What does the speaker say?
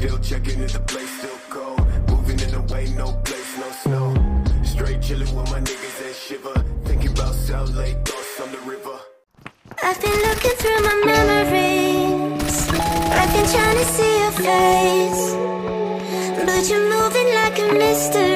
Still checking if the place still cold. Moving in the way, no place, no snow. Straight chilling with my niggas that shiver. Thinking about South Lake, thoughts on the river. I've been looking through my memories. I've been trying to see your face, but you're moving like a mystery.